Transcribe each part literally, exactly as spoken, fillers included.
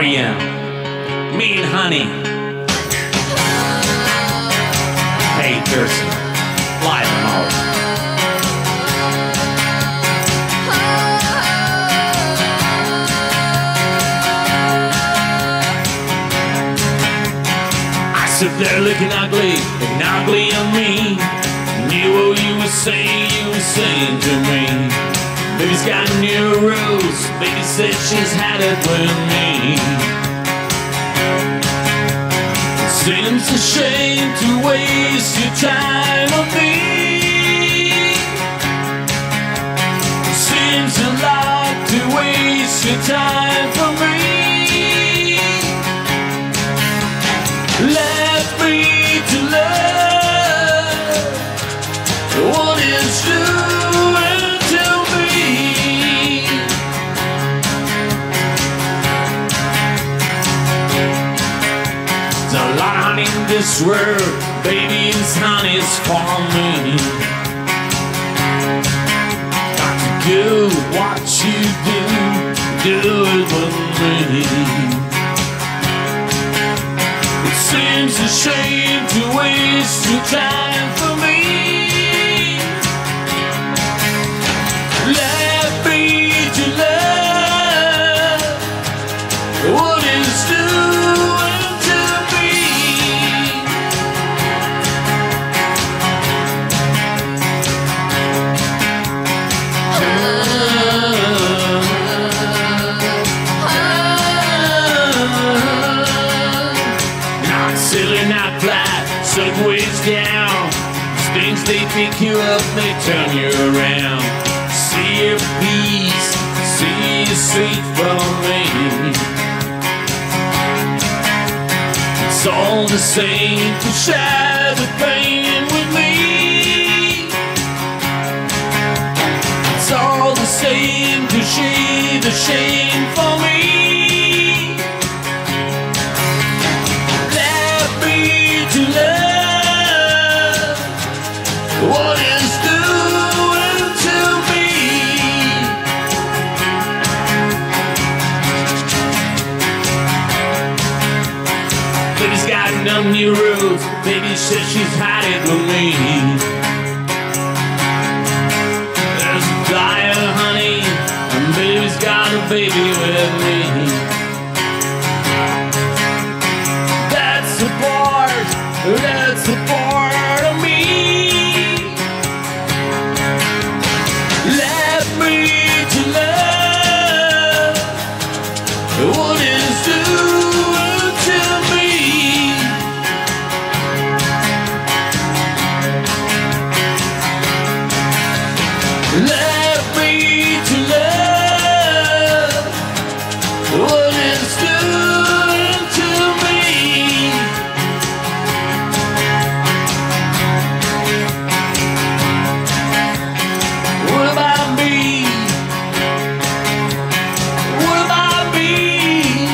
E M, me and honey. Hey, Thurston, live in Mauro. I sit there looking ugly, looking ugly at me. Knew what you were saying, you were saying to me. Baby's got new rules, baby said she's had it with me. Seems a shame to waste your time on me. Seems a lot to waste your time for me. Left me to love what is doing to me. There's a lot of honey in this world, baby, this honey's for me. Got to do what you do, do it with me. It seems a shame to waste your time for me. Left me to love what is doing to me. Not silly, not flat, sideways down. Things they pick you up, they turn you around. See your peace, see your sweet from me. It's all the same to share the pain with me. It's all the same to share the shame for me. Let me to love what is doing to me. Baby's got no new rules, baby says she's had it with me. There's a diet of honey, and baby's got a baby with me. That's the part, that's the part of me. Let me to love what is doing to me. Let me to love what is doing to me. What about me? What about me?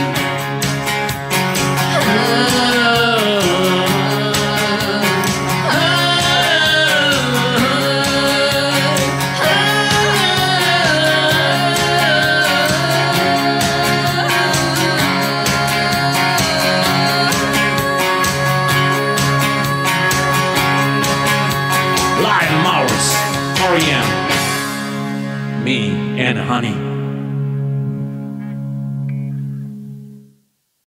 Live Mauro, R E M, me and honey.